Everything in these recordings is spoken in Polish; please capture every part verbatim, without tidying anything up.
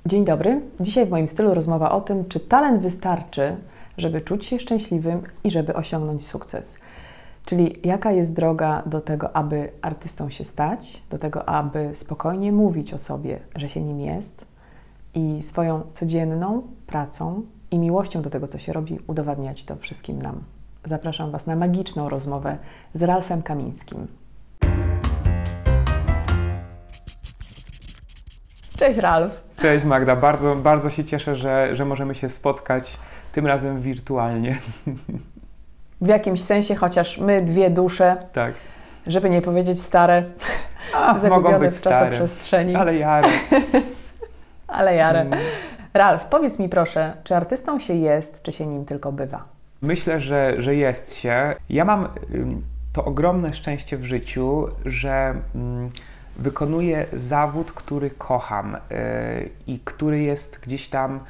Dzień dobry. Dzisiaj w moim stylu rozmowa o tym, czy talent wystarczy, żeby czuć się szczęśliwym i żeby osiągnąć sukces. Czyli jaka jest droga do tego, aby artystą się stać, do tego, aby spokojnie mówić o sobie, że się nim jest i swoją codzienną pracą i miłością do tego, co się robi, udowadniać to wszystkim nam. Zapraszam Was na magiczną rozmowę z Ralfem Kamińskim. Cześć Ralf. Cześć Magda, bardzo, bardzo się cieszę, że, że możemy się spotkać, tym razem wirtualnie. W jakimś sensie, chociaż my dwie dusze, tak. żeby nie powiedzieć stare, A, mogą być w stare, czasoprzestrzeni. ale jare. ale jare. Mm. Ralf, powiedz mi proszę, czy artystą się jest, czy się nim tylko bywa? Myślę, że, że jest się. Ja mam ym, to ogromne szczęście w życiu, że ym, wykonuję zawód, który kocham yy, i który jest gdzieś tam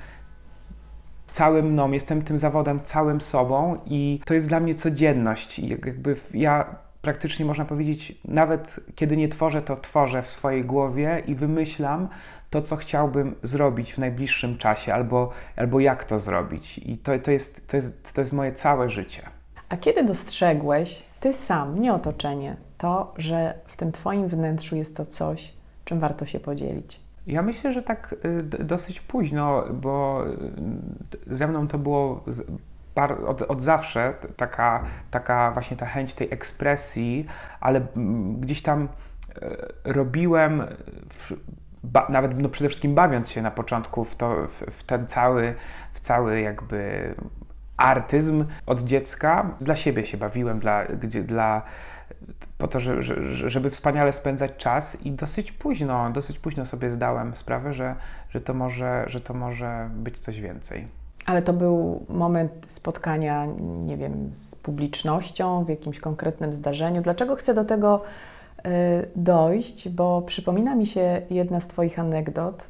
całym mną, jestem tym zawodem całym sobą i to jest dla mnie codzienność. I jakby ja praktycznie można powiedzieć, nawet kiedy nie tworzę, to tworzę w swojej głowie i wymyślam to, co chciałbym zrobić w najbliższym czasie, albo, albo jak to zrobić. I to, to, jest, to, jest, to jest moje całe życie. A kiedy dostrzegłeś, ty sam, nie otoczenie, to, że w tym twoim wnętrzu jest to coś, czym warto się podzielić? Ja myślę, że tak y, dosyć późno, bo y, ze mną to było z, bar, od, od zawsze taka, taka właśnie ta chęć tej ekspresji, ale y, gdzieś tam y, robiłem, w, ba, nawet no przede wszystkim bawiąc się na początku w, to, w, w ten cały, w cały jakby artyzm od dziecka. Dla siebie się bawiłem, dla, gdzie, dla po to, że, że, żeby wspaniale spędzać czas i dosyć późno, dosyć późno sobie zdałem sprawę, że, że, to może, że to może być coś więcej. Ale to był moment spotkania, nie wiem, z publicznością w jakimś konkretnym zdarzeniu. Dlaczego chcę do tego y, dojść? Bo przypomina mi się jedna z Twoich anegdot,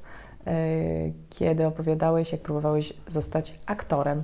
y, kiedy opowiadałeś, jak próbowałeś zostać aktorem,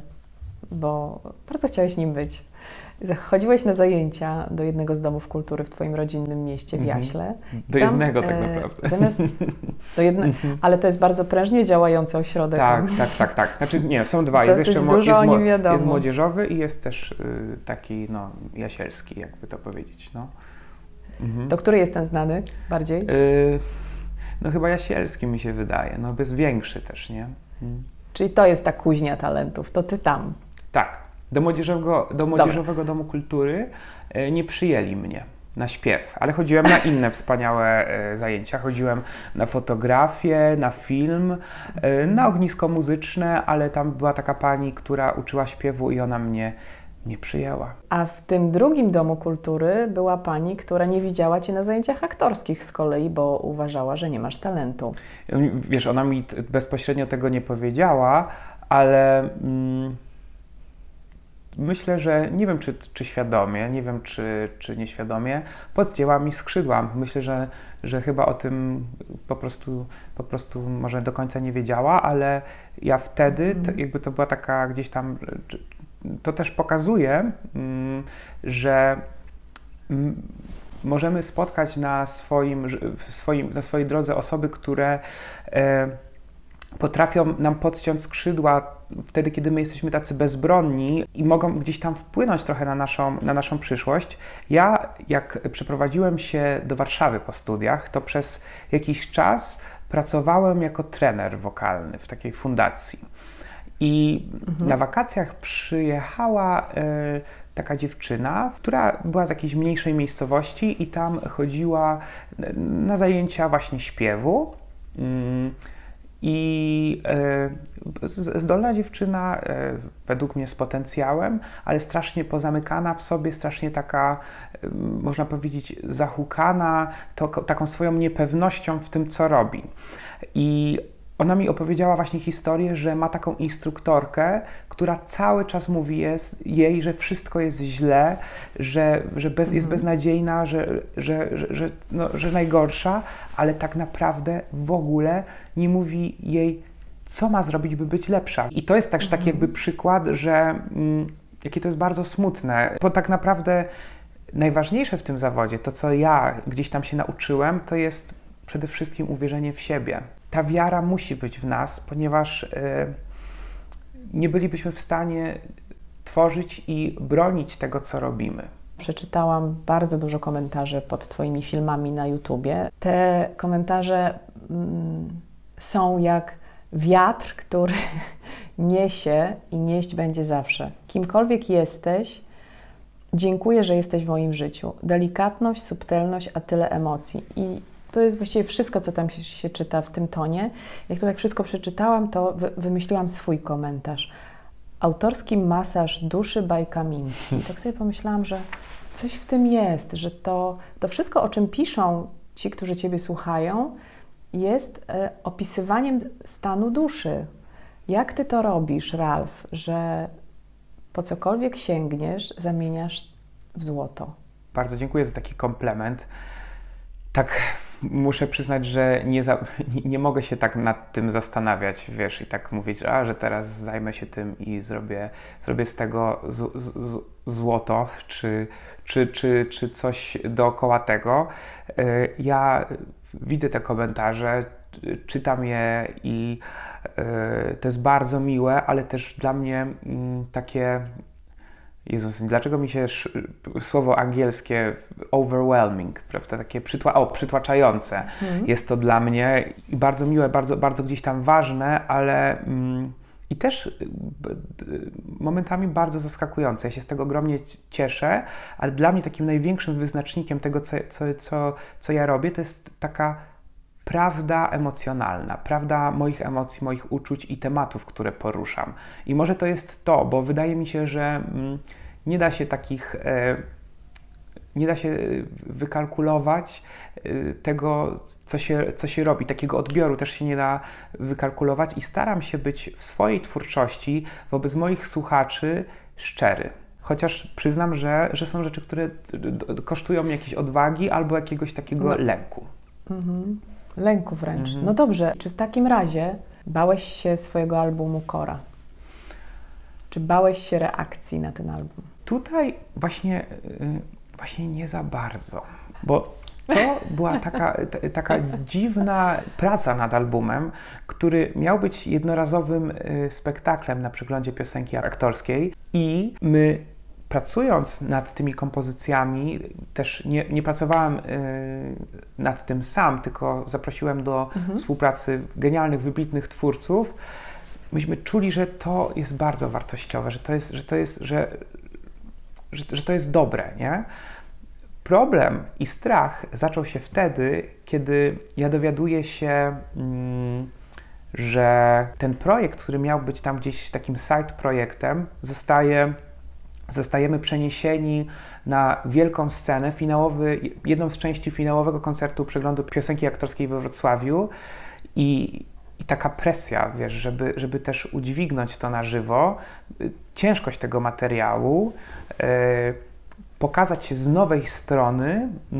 bo bardzo chciałeś nim być. Chodziłeś na zajęcia do jednego z domów kultury w Twoim rodzinnym mieście, w Jaśle. Do tam, jednego tak naprawdę. Zamiast do jedne, ale to jest bardzo prężnie działający ośrodek. Tak, tak, tak, tak. Znaczy nie, są dwa. Jest jeszcze dużo jest, o nim wiadomo. Jest młodzieżowy i jest też y, taki no, jasielski, jakby to powiedzieć. No. Mhm. To który jest ten znany bardziej? Y, no chyba jasielski mi się wydaje, no bez większy też, nie? Hmm. Czyli to jest ta kuźnia talentów, to Ty tam. Tak. Do młodzieżowego, do młodzieżowego domu kultury e, nie przyjęli mnie na śpiew, ale chodziłem na inne wspaniałe e, zajęcia. Chodziłem na fotografię, na film, e, na ognisko muzyczne, ale tam była taka pani, która uczyła śpiewu i ona mnie nie przyjęła. A w tym drugim domu kultury była pani, która nie widziała Cię na zajęciach aktorskich z kolei, bo uważała, że nie masz talentu. Wiesz, ona mi bezpośrednio tego nie powiedziała, ale... Mm, myślę, że nie wiem, czy, czy świadomie, nie wiem, czy, czy nieświadomie, podcięła mi skrzydła. Myślę, że, że chyba o tym po prostu, po prostu może do końca nie wiedziała, ale ja wtedy, to, jakby to była taka gdzieś tam, to też pokazuje, że możemy spotkać na swoim, swoim, na swojej drodze osoby, które potrafią nam podciąć skrzydła wtedy, kiedy my jesteśmy tacy bezbronni i mogą gdzieś tam wpłynąć trochę na naszą, na naszą przyszłość. Ja, jak przeprowadziłem się do Warszawy po studiach, to przez jakiś czas pracowałem jako trener wokalny w takiej fundacji. I mhm. na wakacjach przyjechała y, taka dziewczyna, która była z jakiejś mniejszej miejscowości i tam chodziła na zajęcia właśnie śpiewu. Y, I e, zdolna dziewczyna, e, według mnie z potencjałem, ale strasznie pozamykana w sobie, strasznie taka, e, można powiedzieć, zahukana, to, taką swoją niepewnością w tym, co robi. I ona mi opowiedziała właśnie historię, że ma taką instruktorkę, która cały czas mówi jest, jej, że wszystko jest źle, że, że bez, jest beznadziejna, że, że, że, że, no, że najgorsza, ale tak naprawdę w ogóle nie mówi jej, co ma zrobić, by być lepsza. I to jest też taki jakby przykład, że mm, jakie to jest bardzo smutne, bo tak naprawdę najważniejsze w tym zawodzie, to co ja gdzieś tam się nauczyłem, to jest przede wszystkim uwierzenie w siebie. ta wiara musi być w nas, ponieważ y, nie bylibyśmy w stanie tworzyć i bronić tego, co robimy. Przeczytałam bardzo dużo komentarzy pod Twoimi filmami na YouTubie. Te komentarze mm, są jak wiatr, który niesie i nieść będzie zawsze. Kimkolwiek jesteś, dziękuję, że jesteś w moim życiu. Delikatność, subtelność, a tyle emocji. I to jest właściwie wszystko, co tam się, się czyta w tym tonie. Jak to tak wszystko przeczytałam, to wy, wymyśliłam swój komentarz. Autorski masaż duszy by Kamiński. Tak sobie pomyślałam, że coś w tym jest, że to, to wszystko, o czym piszą ci, którzy Ciebie słuchają, jest e, opisywaniem stanu duszy. Jak Ty to robisz, Ralf, że po cokolwiek sięgniesz, zamieniasz w złoto? Bardzo dziękuję za taki komplement. Tak, muszę przyznać, że nie, za, nie, nie mogę się tak nad tym zastanawiać, wiesz, i tak mówić, a, że teraz zajmę się tym i zrobię, zrobię z tego z, z, z, złoto, czy, czy, czy, czy coś dookoła tego. Ja widzę te komentarze, czytam je i to jest bardzo miłe, ale też dla mnie takie... Jezus, dlaczego mi się słowo angielskie overwhelming, prawda, takie przytła, o, przytłaczające mm. jest to dla mnie i bardzo miłe, bardzo, bardzo gdzieś tam ważne, ale mm, i też momentami bardzo zaskakujące. Ja się z tego ogromnie cieszę, ale dla mnie takim największym wyznacznikiem tego, co, co, co, co ja robię, to jest taka prawda emocjonalna, prawda moich emocji, moich uczuć i tematów, które poruszam. I może to jest to, bo wydaje mi się, że mm, nie da się takich, e, nie da się wykalkulować e, tego, co się, co się robi. Takiego odbioru też się nie da wykalkulować i staram się być w swojej twórczości wobec moich słuchaczy szczery. Chociaż przyznam, że, że są rzeczy, które kosztują mnie jakiejś odwagi albo jakiegoś takiego no. lęku. Mhm. Lęku wręcz. Mhm. No dobrze, czy w takim razie bałeś się swojego albumu Kora? Czy bałeś się reakcji na ten album? Tutaj właśnie, właśnie nie za bardzo, bo to była taka, t, taka dziwna praca nad albumem, który miał być jednorazowym spektaklem na przeglądzie piosenki aktorskiej i my pracując nad tymi kompozycjami, też nie, nie pracowałem y, nad tym sam, tylko zaprosiłem do mhm. współpracy genialnych, wybitnych twórców. Myśmy czuli, że to jest bardzo wartościowe, że to jest, że to jest, że, że, że to jest dobre, nie? Problem i strach zaczął się wtedy, kiedy ja dowiaduję się, mm, że ten projekt, który miał być tam gdzieś takim side projektem, zostaje Zostajemy przeniesieni na wielką scenę, finałowy, jedną z części finałowego koncertu przeglądu piosenki aktorskiej we Wrocławiu i, i taka presja, wiesz, żeby, żeby też udźwignąć to na żywo, ciężkość tego materiału, yy, pokazać się z nowej strony yy,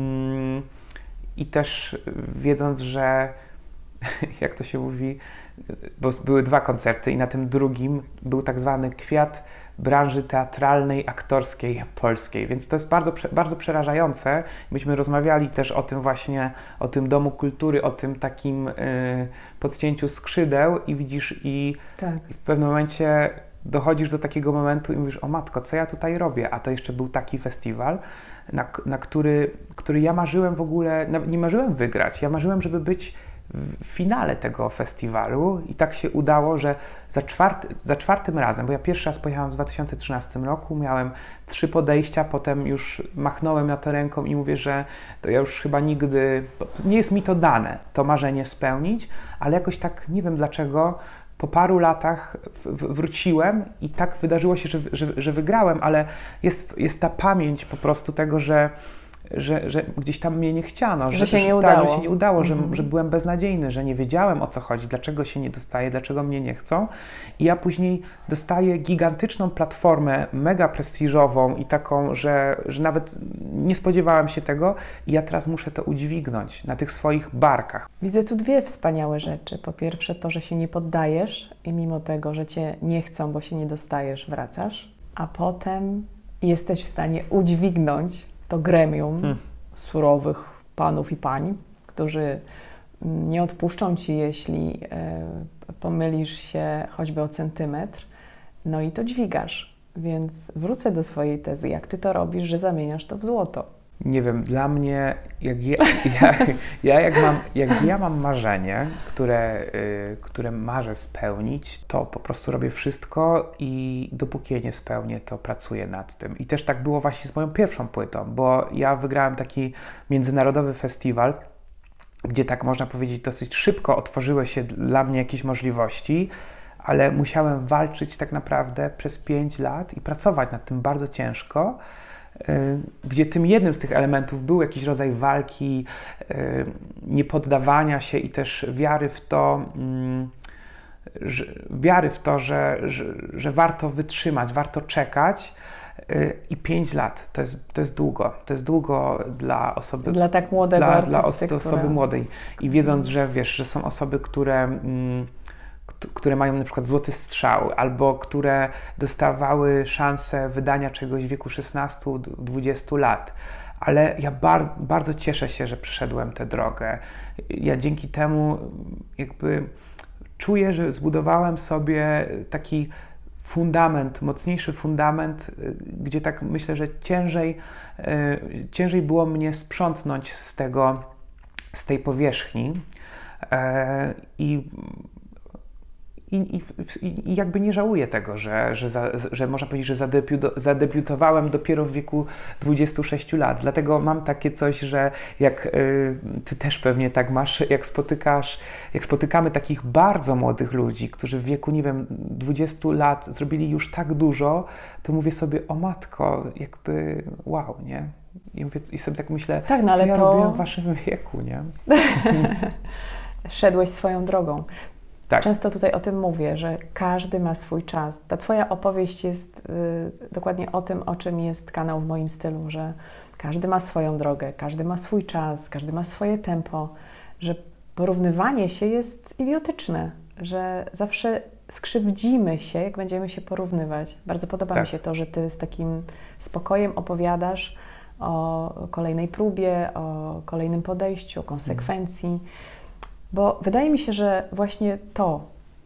i też wiedząc, że jak to się mówi, bo były dwa koncerty i na tym drugim był tak zwany kwiat branży teatralnej, aktorskiej, polskiej, więc to jest bardzo, bardzo przerażające. Myśmy rozmawiali też o tym właśnie, o tym Domu Kultury, o tym takim y, podcięciu skrzydeł i widzisz i, tak. i w pewnym momencie dochodzisz do takiego momentu i mówisz, o matko, co ja tutaj robię? A to jeszcze był taki festiwal, na, na który, który ja marzyłem w ogóle, nie marzyłem wygrać, ja marzyłem, żeby być w finale tego festiwalu i tak się udało, że za, czwarty, za czwartym razem, bo ja pierwszy raz pojechałam w dwa tysiące trzynastym roku, miałem trzy podejścia, potem już machnąłem na to ręką i mówię, że to ja już chyba nigdy, nie jest mi to dane, to marzenie spełnić, ale jakoś tak, nie wiem dlaczego, po paru latach w, w, wróciłem i tak wydarzyło się, że, że, że wygrałem, ale jest, jest ta pamięć po prostu tego, że Że, że gdzieś tam mnie nie chciano, że, że się że, nie tak, udało, że się nie udało, mhm. że, że byłem beznadziejny, że nie wiedziałem, o co chodzi, dlaczego się nie dostaje, dlaczego mnie nie chcą. I ja później dostaję gigantyczną platformę, mega prestiżową i taką, że, że nawet nie spodziewałem się tego i ja teraz muszę to udźwignąć na tych swoich barkach. Widzę tu dwie wspaniałe rzeczy. Po pierwsze to, że się nie poddajesz i mimo tego, że Cię nie chcą, bo się nie dostajesz, wracasz, a potem jesteś w stanie udźwignąć to gremium hmm. surowych panów i pań, którzy nie odpuszczą Ci, jeśli pomylisz się choćby o centymetr, no i to dźwigasz. Więc wrócę do swojej tezy, jak Ty to robisz, że zamieniasz to w złoto. Nie wiem, dla mnie, jak ja, ja, ja, jak, mam, jak ja mam marzenie, które, y, które marzę spełnić, to po prostu robię wszystko i dopóki je nie spełnię, to pracuję nad tym. I też tak było właśnie z moją pierwszą płytą, bo ja wygrałem taki międzynarodowy festiwal, gdzie tak można powiedzieć dosyć szybko otworzyły się dla mnie jakieś możliwości, ale musiałem walczyć tak naprawdę przez pięć lat i pracować nad tym bardzo ciężko, gdzie tym jednym z tych elementów był jakiś rodzaj walki, niepoddawania się i też wiary w to, że, wiary w to, że, że, że warto wytrzymać, warto czekać. I pięć lat to jest, to jest długo. To jest długo dla osoby. Dla tak młodego Dla, artysty, dla osoby która... młodej. I wiedząc, że wiesz, że są osoby, które. które mają na przykład złoty strzał, albo które dostawały szansę wydania czegoś w wieku szesnastu do dwudziestu lat. Ale ja bar bardzo cieszę się, że przeszedłem tę drogę. Ja dzięki temu jakby czuję, że zbudowałem sobie taki fundament, mocniejszy fundament, gdzie tak myślę, że ciężej, ciężej było mnie sprzątnąć z tego, z tej powierzchni. I I, i, I jakby nie żałuję tego, że, że, za, że można powiedzieć, że zadebiuto, zadebiutowałem dopiero w wieku dwudziestu sześciu lat. Dlatego mam takie coś, że jak y, ty też pewnie tak masz, jak spotykasz, jak spotykamy takich bardzo młodych ludzi, którzy w wieku, nie wiem, dwudziestu lat zrobili już tak dużo, to mówię sobie, o matko, jakby wow, nie? I, mówię, i sobie tak myślę, tak, no ale co ja to... robiłem w waszym wieku, nie? Szedłeś swoją drogą. Tak. Często tutaj o tym mówię, że każdy ma swój czas. Ta Twoja opowieść jest y, dokładnie o tym, o czym jest kanał w moim stylu, że każdy ma swoją drogę, każdy ma swój czas, każdy ma swoje tempo, że porównywanie się jest idiotyczne, że zawsze skrzywdzimy się, jak będziemy się porównywać. Bardzo podoba tak. mi się to, że Ty z takim spokojem opowiadasz o kolejnej próbie, o kolejnym podejściu, o konsekwencji. Mm. Bo wydaje mi się, że właśnie to,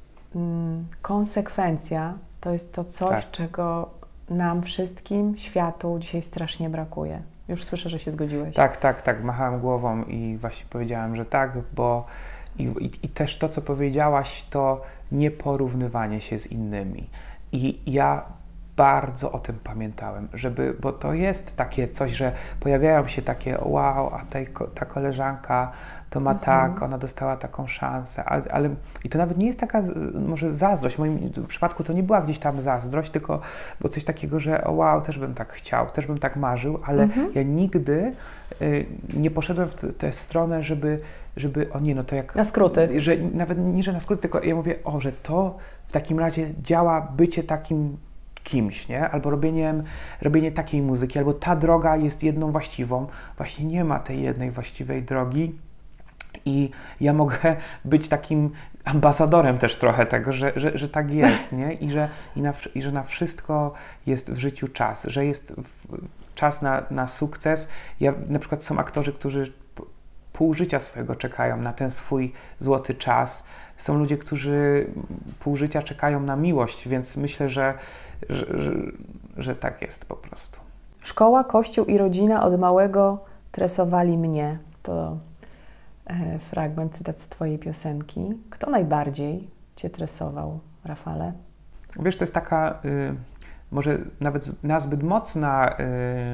mm, konsekwencja, to jest to coś, tak. czego nam wszystkim, światu dzisiaj strasznie brakuje. Już słyszę, że się zgodziłeś. Tak, tak, tak. Machałem głową i właśnie powiedziałem, że tak, bo i, i, i też to, co powiedziałaś, to nieporównywanie się z innymi. I ja bardzo o tym pamiętałem, żeby, bo to jest takie coś, że pojawiają się takie wow, a tej, ta koleżanka to ma mhm. tak, ona dostała taką szansę, ale, ale i to nawet nie jest taka może zazdrość, w moim przypadku to nie była gdzieś tam zazdrość, tylko było coś takiego, że o wow, też bym tak chciał, też bym tak marzył, ale mhm. ja nigdy y, nie poszedłem w tę stronę, żeby, żeby, o nie, no to jak... Na skróty. Że nawet nie, że na skróty, tylko ja mówię, o, że to w takim razie działa bycie takim kimś, nie? Albo robieniem, robienie takiej muzyki, albo ta droga jest jedną właściwą. Właśnie nie ma tej jednej właściwej drogi i ja mogę być takim ambasadorem też trochę tego, że, że, że tak jest, nie? I że, i, na, i że na wszystko jest w życiu czas, że jest w, czas na, na sukces. Ja, na przykład są aktorzy, którzy pół życia swojego czekają na ten swój złoty czas. Są ludzie, którzy pół życia czekają na miłość, więc myślę, że Że, że, że tak jest po prostu. Szkoła, kościół i rodzina od małego tresowali mnie. To e, fragment, cytat z Twojej piosenki. Kto najbardziej Cię tresował, Rafale? Wiesz, to jest taka y, może nawet nazbyt mocna y,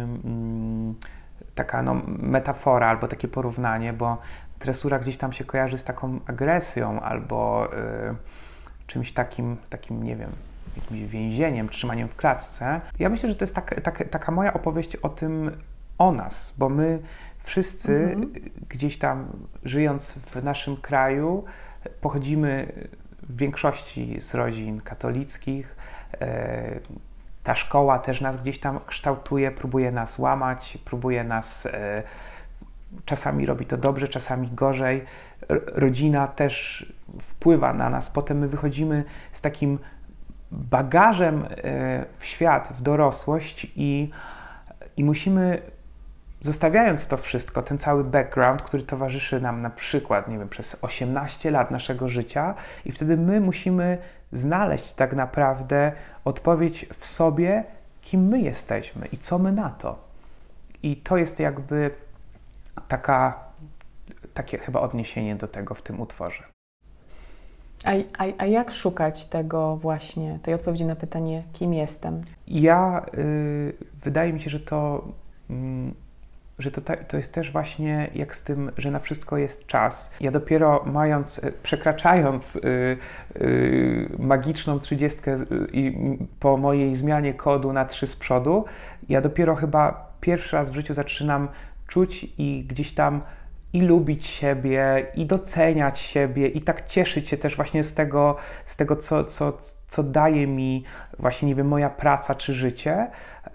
y, taka no, metafora albo takie porównanie, bo tresura gdzieś tam się kojarzy z taką agresją albo y, czymś takim, takim, nie wiem, jakimś więzieniem, trzymaniem w klatce. Ja myślę, że to jest tak, tak, taka moja opowieść o tym, o nas, bo my wszyscy mhm. gdzieś tam żyjąc w naszym kraju pochodzimy w większości z rodzin katolickich. Ta szkoła też nas gdzieś tam kształtuje, próbuje nas łamać, próbuje nas, czasami robi to dobrze, czasami gorzej. Rodzina też wpływa na nas. Potem my wychodzimy z takim bagażem w świat, w dorosłość i, i musimy zostawiając to wszystko, ten cały background, który towarzyszy nam na przykład, nie wiem, przez osiemnaście lat naszego życia i wtedy my musimy znaleźć tak naprawdę odpowiedź w sobie, kim my jesteśmy i co my na to. I to jest jakby taka, takie chyba odniesienie do tego w tym utworze. A, a, a jak szukać tego właśnie, tej odpowiedzi na pytanie, kim jestem? Ja, y, wydaje mi się, że to... Mm, że to, to jest też właśnie jak z tym, że na wszystko jest czas. Ja dopiero mając, przekraczając y, y, magiczną trzydziestkę i po mojej zmianie kodu na trzy z przodu, ja dopiero chyba pierwszy raz w życiu zaczynam czuć i gdzieś tam i lubić siebie, i doceniać siebie, i tak cieszyć się też właśnie z tego, z tego co, co, co daje mi właśnie, nie wiem, moja praca czy życie.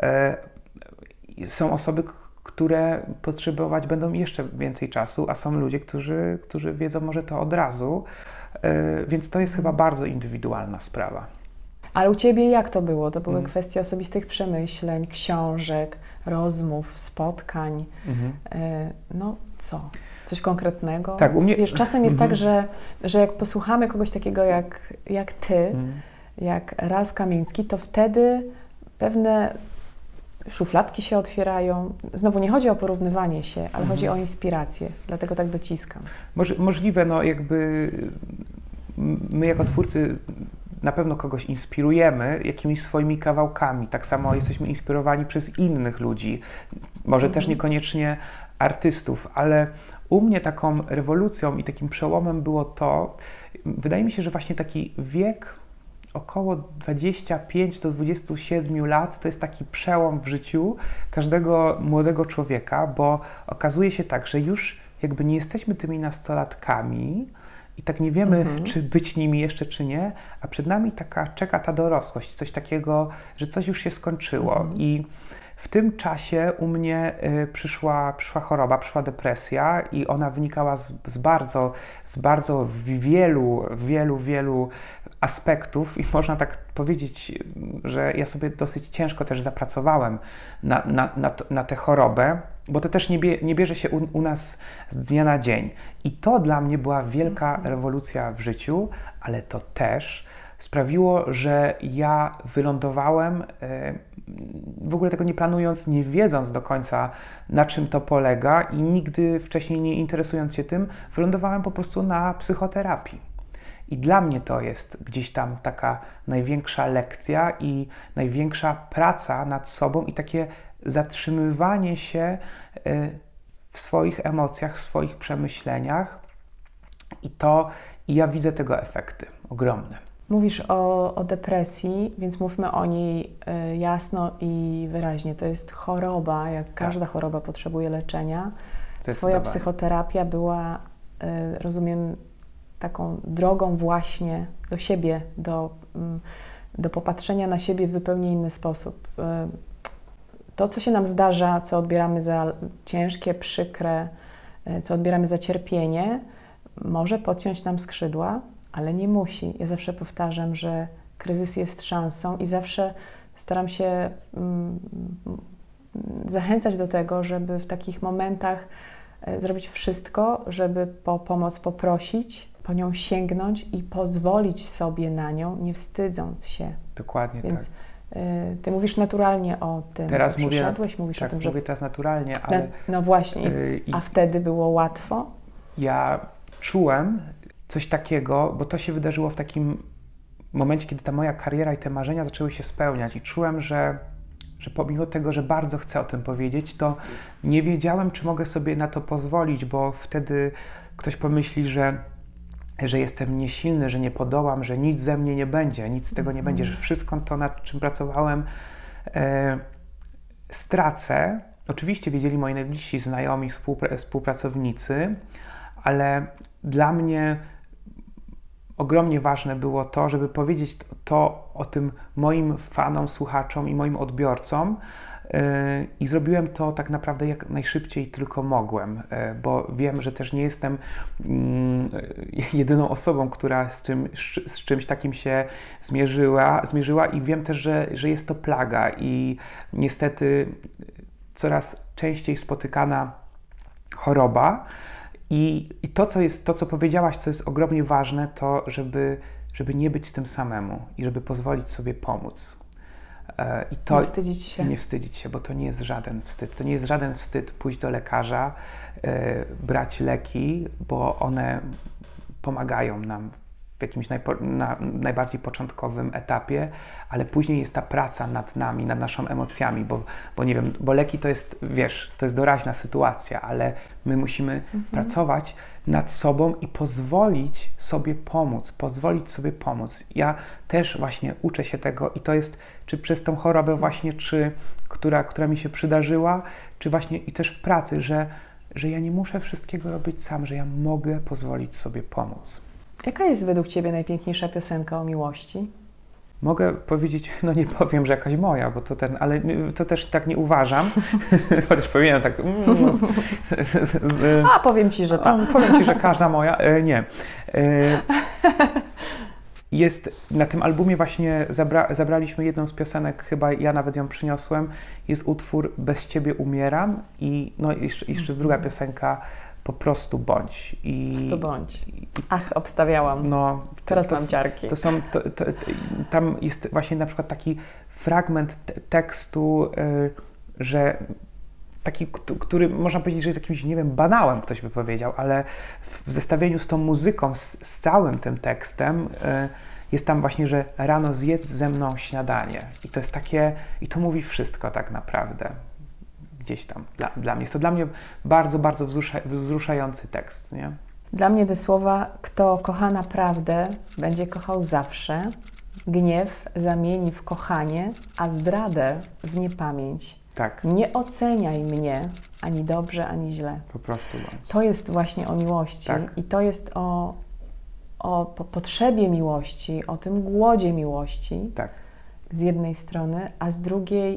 Y, są osoby, które potrzebować będą jeszcze więcej czasu, a są ludzie, którzy, którzy wiedzą może to od razu, yy, więc to jest chyba bardzo indywidualna sprawa. Ale u Ciebie jak to było? To były mm. kwestie osobistych przemyśleń, książek, rozmów, spotkań. Mm-hmm. Yy, no co? Coś konkretnego? Tak, u mnie... Wiesz, czasem jest mm-hmm. tak, że, że jak posłuchamy kogoś takiego jak, jak Ty, mm. jak Ralf Kamiński, to wtedy pewne szufladki się otwierają. Znowu nie chodzi o porównywanie się, ale mhm. chodzi o inspirację, dlatego tak dociskam. Moż, możliwe, no jakby my jako twórcy na pewno kogoś inspirujemy jakimiś swoimi kawałkami. Tak samo jesteśmy inspirowani przez innych ludzi, może mhm. też niekoniecznie artystów, ale u mnie taką rewolucją i takim przełomem było to, wydaje mi się, że właśnie taki wiek około dwadzieścia pięć do dwudziestu siedmiu lat to jest taki przełom w życiu każdego młodego człowieka, bo okazuje się tak, że już jakby nie jesteśmy tymi nastolatkami i tak nie wiemy, mhm. czy być nimi jeszcze, czy nie, a przed nami taka czeka ta dorosłość, coś takiego, że coś już się skończyło. Mhm. I w tym czasie u mnie y, przyszła, przyszła choroba, przyszła depresja i ona wynikała z, z bardzo, z bardzo wielu, wielu, wielu aspektów i można tak powiedzieć, że ja sobie dosyć ciężko też zapracowałem na, na, na, na tę chorobę, bo to też nie, bie, nie bierze się u, u nas z dnia na dzień. I to dla mnie była wielka rewolucja w życiu, ale to też sprawiło, że ja wylądowałem, w ogóle tego nie planując, nie wiedząc do końca, na czym to polega i nigdy wcześniej nie interesując się tym, wylądowałem po prostu na psychoterapii. I dla mnie to jest gdzieś tam taka największa lekcja i największa praca nad sobą i takie zatrzymywanie się w swoich emocjach, w swoich przemyśleniach. I to, i ja widzę tego efekty ogromne. Mówisz o, o depresji, więc mówmy o niej y, jasno i wyraźnie. To jest choroba, jak każda tak. choroba potrzebuje leczenia. Twoja psychoterapia była, y, rozumiem, taką drogą właśnie do siebie, do, do popatrzenia na siebie w zupełnie inny sposób. To, co się nam zdarza, co odbieramy za ciężkie, przykre, co odbieramy za cierpienie, może podciąć nam skrzydła, ale nie musi. Ja zawsze powtarzam, że kryzys jest szansą i zawsze staram się mm, zachęcać do tego, żeby w takich momentach zrobić wszystko, żeby po pomoc poprosić, po nią sięgnąć i pozwolić sobie na nią, nie wstydząc się. Dokładnie. Więc tak. y, ty mówisz naturalnie o tym, teraz co mówię, przeszedłeś, mówisz tak, o tym, że... mówię teraz naturalnie, ale... Na, no właśnie, yy, a wtedy było łatwo? Ja czułem coś takiego, bo to się wydarzyło w takim momencie, kiedy ta moja kariera i te marzenia zaczęły się spełniać i czułem, że że pomimo tego, że bardzo chcę o tym powiedzieć, to nie wiedziałem, czy mogę sobie na to pozwolić, bo wtedy ktoś pomyśli, że, że jestem niesilny, że nie podołam, że nic ze mnie nie będzie, nic z tego nie będzie, że wszystko to, nad czym pracowałem, e, stracę. Oczywiście wiedzieli moi najbliżsi znajomi, współpra- współpracownicy, ale dla mnie ogromnie ważne było to, żeby powiedzieć to o tym moim fanom, słuchaczom i moim odbiorcom yy, i zrobiłem to tak naprawdę jak najszybciej tylko mogłem, yy, bo wiem, że też nie jestem yy, jedyną osobą, która z, czym, z, z czymś takim się zmierzyła, zmierzyła i wiem też, że, że jest to plaga i niestety coraz częściej spotykana choroba. I, i to, co jest, to, co powiedziałaś, co jest ogromnie ważne, to żeby, żeby nie być z tym samemu i żeby pozwolić sobie pomóc. I to, nie wstydzić się. Nie wstydzić się, bo to nie jest żaden wstyd. To nie jest żaden wstyd pójść do lekarza, brać leki, bo one pomagają nam w jakimś najpo, na, najbardziej początkowym etapie, ale później jest ta praca nad nami, nad naszymi emocjami, bo, bo nie wiem, bo leki to jest, wiesz, to jest doraźna sytuacja, ale my musimy mhm. pracować nad sobą i pozwolić sobie pomóc, pozwolić sobie pomóc. Ja też właśnie uczę się tego i to jest, czy przez tą chorobę właśnie, czy która, która mi się przydarzyła, czy właśnie i też w pracy, że, że ja nie muszę wszystkiego robić sam, że ja mogę pozwolić sobie pomóc. Jaka jest według Ciebie najpiękniejsza piosenka o miłości? Mogę powiedzieć, no nie powiem, że jakaś moja, bo to ten, ale to też tak nie uważam, chociaż powinienem tak... Mm, z, z, A, powiem Ci, że tak. Powiem Ci, że każda moja. E, nie. E, jest, na tym albumie właśnie zabra, zabraliśmy jedną z piosenek, chyba ja nawet ją przyniosłem, jest utwór Bez Ciebie umieram i no jeszcze, jeszcze jest druga piosenka Po prostu bądź. I, po prostu bądź. Ach, obstawiałam. No, to, Teraz to, mam ciarki. To są, to, to, to, tam jest właśnie na przykład taki fragment te, tekstu, y, że taki, który można powiedzieć, że jest jakimś, nie wiem, banałem, ktoś by powiedział, ale w, w zestawieniu z tą muzyką, z, z całym tym tekstem, y, jest tam właśnie, że rano zjedz ze mną śniadanie. I to jest takie, i to mówi wszystko tak naprawdę. Gdzieś tam, dla, dla mnie. Jest to dla mnie bardzo, bardzo wzrusza, wzruszający tekst, nie? Dla mnie te słowa, kto kocha naprawdę, będzie kochał zawsze, gniew zamieni w kochanie, a zdradę w niepamięć. Tak. Nie oceniaj mnie ani dobrze, ani źle. Po prostu bądź. To jest właśnie o miłości tak. i to jest o, o po potrzebie miłości, o tym głodzie miłości tak. z jednej strony, a z drugiej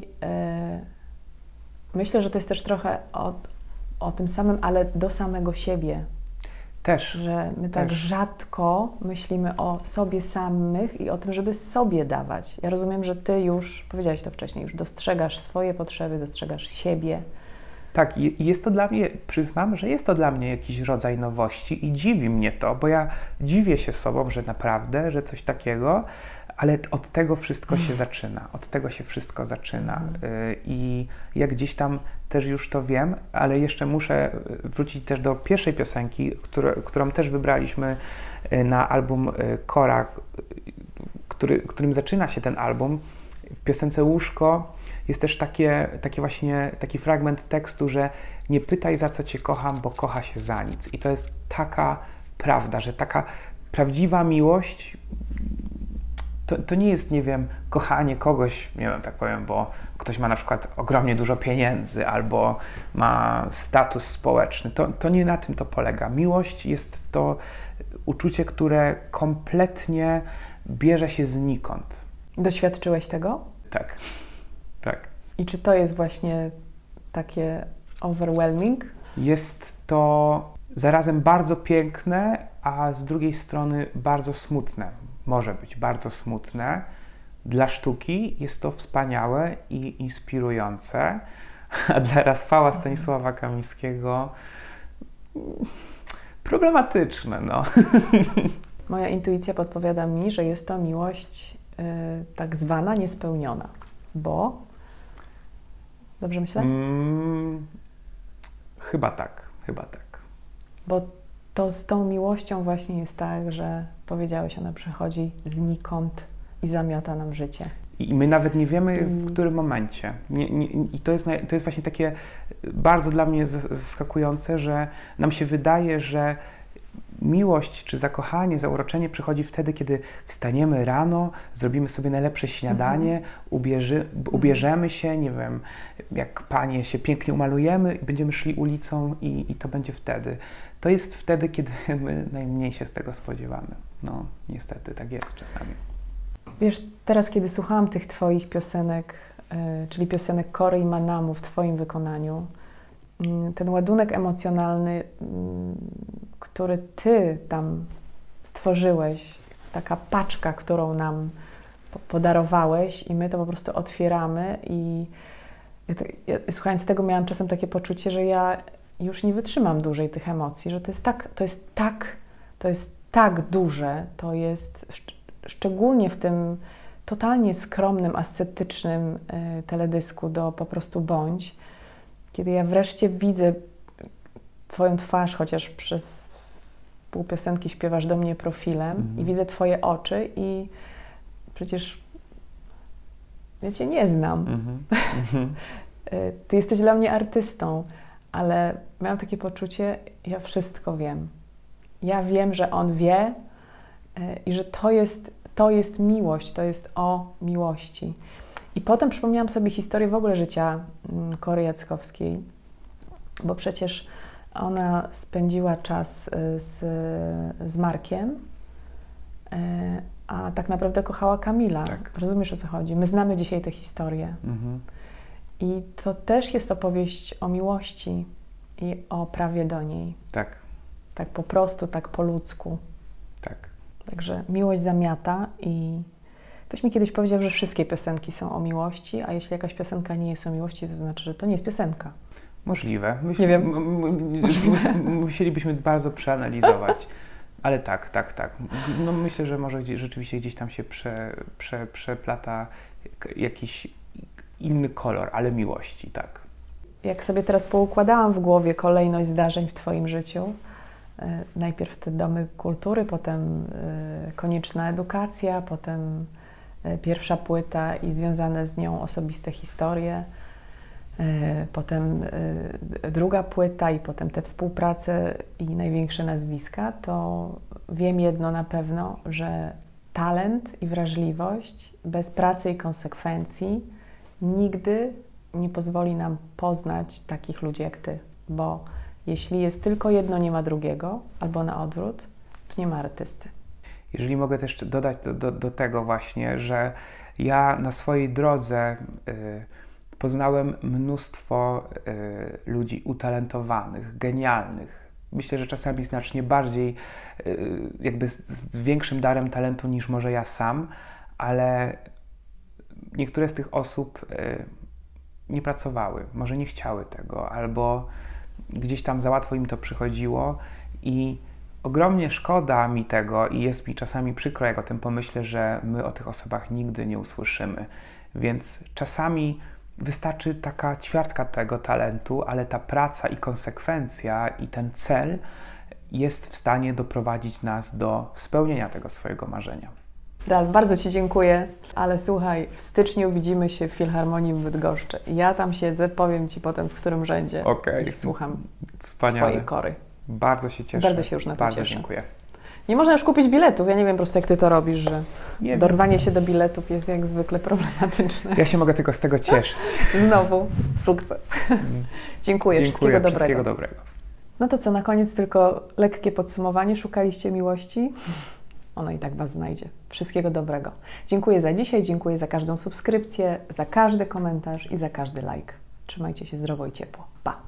yy, myślę, że to jest też trochę o, o tym samym, ale do samego siebie. Też. Że my tak też. rzadko myślimy o sobie samych i o tym, żeby sobie dawać. Ja rozumiem, że Ty już, powiedziałeś to wcześniej, już dostrzegasz swoje potrzeby, dostrzegasz siebie. Tak, i jest to dla mnie, przyznam, że jest to dla mnie jakiś rodzaj nowości i dziwi mnie to, bo ja dziwię się sobą, że naprawdę, że coś takiego, ale od tego wszystko się zaczyna, od tego się wszystko zaczyna i ja gdzieś tam też już to wiem, ale jeszcze muszę wrócić też do pierwszej piosenki, które, którą też wybraliśmy na album Kora, który, którym zaczyna się ten album. W piosence Łóżko jest też takie, takie właśnie, taki fragment tekstu, że nie pytaj, za co Cię kocham, bo kocha się za nic. I to jest taka prawda, że taka prawdziwa miłość To, to nie jest, nie wiem, kochanie kogoś, nie wiem, tak powiem, bo ktoś ma na przykład ogromnie dużo pieniędzy albo ma status społeczny. To, to nie na tym to polega. Miłość jest to uczucie, które kompletnie bierze się znikąd. Doświadczyłeś tego? Tak, tak. I czy to jest właśnie takie overwhelming? Jest to zarazem bardzo piękne, a z drugiej strony bardzo smutne. Może być bardzo smutne. Dla sztuki jest to wspaniałe i inspirujące, a dla Rafała Stanisława Kamińskiego problematyczne, no. Moja intuicja podpowiada mi, że jest to miłość yy, tak zwana niespełniona, bo... Dobrze myślę? Mm, chyba tak, chyba tak. Bo to z tą miłością właśnie jest tak, że powiedziałeś, ona przychodzi znikąd i zamiata nam życie. I my nawet nie wiemy, w którym momencie. Nie, nie, I to jest, to jest właśnie takie bardzo dla mnie zaskakujące, że nam się wydaje, że miłość czy zakochanie, zauroczenie przychodzi wtedy, kiedy wstaniemy rano, zrobimy sobie najlepsze śniadanie, mhm. ubierzy, ubierzemy się, nie wiem, jak panie się pięknie umalujemy i będziemy szli ulicą i, i to będzie wtedy. To jest wtedy, kiedy my najmniej się z tego spodziewamy. No, niestety, tak jest czasami. Wiesz, teraz kiedy słuchałam tych Twoich piosenek, yy, czyli piosenek Kory i Manamu w Twoim wykonaniu, yy, ten ładunek emocjonalny, yy, który Ty tam stworzyłeś, taka paczka, którą nam po podarowałeś i my to po prostu otwieramy i Ja, te, ja słuchając tego miałam czasem takie poczucie, że ja już nie wytrzymam dłużej tych emocji, że to jest tak, to jest tak, to jest tak duże, to jest szcz szczególnie w tym totalnie skromnym, ascetycznym y, teledysku do Po prostu bądź, kiedy ja wreszcie widzę Twoją twarz, chociaż przez pół piosenki śpiewasz do mnie profilem mm. i widzę Twoje oczy i przecież ja Cię nie znam. Mm-hmm. Ty jesteś dla mnie artystą, ale miałam takie poczucie, ja wszystko wiem. Ja wiem, że on wie i że to jest, to jest miłość, to jest o miłości. I potem przypomniałam sobie historię w ogóle życia Kory Jackowskiej, bo przecież ona spędziła czas z, z Markiem, a tak naprawdę kochała Kamila. Tak. Rozumiesz, o co chodzi? My znamy dzisiaj tę historię. Mhm. I to też jest opowieść o miłości i o prawie do niej. Tak. Tak po prostu, tak po ludzku. Tak. Także miłość zamiata i ktoś mi kiedyś powiedział, że wszystkie piosenki są o miłości, a jeśli jakaś piosenka nie jest o miłości, to znaczy, że to nie jest piosenka. Możliwe. Myśmy, nie wiem. Możliwe. Musielibyśmy bardzo przeanalizować. Ale tak, tak, tak. No myślę, że może gdzieś, rzeczywiście gdzieś tam się prze, prze, przeplata jakiś inny kolor, ale miłości, tak. Jak sobie teraz poukładałam w głowie kolejność zdarzeń w Twoim życiu, e, najpierw te domy kultury, potem e, konieczna edukacja, potem e, pierwsza płyta i związane z nią osobiste historie, e, potem e, druga płyta i potem te współprace i największe nazwiska, to wiem jedno na pewno, że talent i wrażliwość bez pracy i konsekwencji nigdy nie pozwoli nam poznać takich ludzi jak Ty, bo jeśli jest tylko jedno, nie ma drugiego, albo na odwrót, to nie ma artysty. Jeżeli mogę też dodać do, do, do tego właśnie, że ja na swojej drodze y, poznałem mnóstwo y, ludzi utalentowanych, genialnych. Myślę, że czasami znacznie bardziej, y, jakby z, z większym darem talentu niż może ja sam, ale niektóre z tych osób y, nie pracowały, może nie chciały tego, albo gdzieś tam za łatwo im to przychodziło i ogromnie szkoda mi tego i jest mi czasami przykro, jak o tym pomyślę, że my o tych osobach nigdy nie usłyszymy. Więc czasami wystarczy taka ćwiartka tego talentu, ale ta praca i konsekwencja i ten cel jest w stanie doprowadzić nas do spełnienia tego swojego marzenia. Ralf, bardzo Ci dziękuję, ale słuchaj, w styczniu widzimy się w Filharmonii w Bydgoszczy. Ja tam siedzę, powiem Ci potem, w którym rzędzie okay. i słucham Wspaniale. Twojej Kory. Bardzo się cieszę. Bardzo się już na to Bardzo cieszę. dziękuję. Nie można już kupić biletów. Ja nie wiem po prostu, jak Ty to robisz, że nie dorwanie wiem. się do biletów jest jak zwykle problematyczne. Ja się mogę tylko z tego cieszyć. Znowu sukces. Mm. Dziękuję. Dziękuję. Wszystkiego dobrego. Wszystkiego dobrego. No to co, na koniec tylko lekkie podsumowanie. Szukaliście miłości? Ona i tak Was znajdzie. Wszystkiego dobrego. Dziękuję za dzisiaj, dziękuję za każdą subskrypcję, za każdy komentarz i za każdy like. Trzymajcie się zdrowo i ciepło. Pa!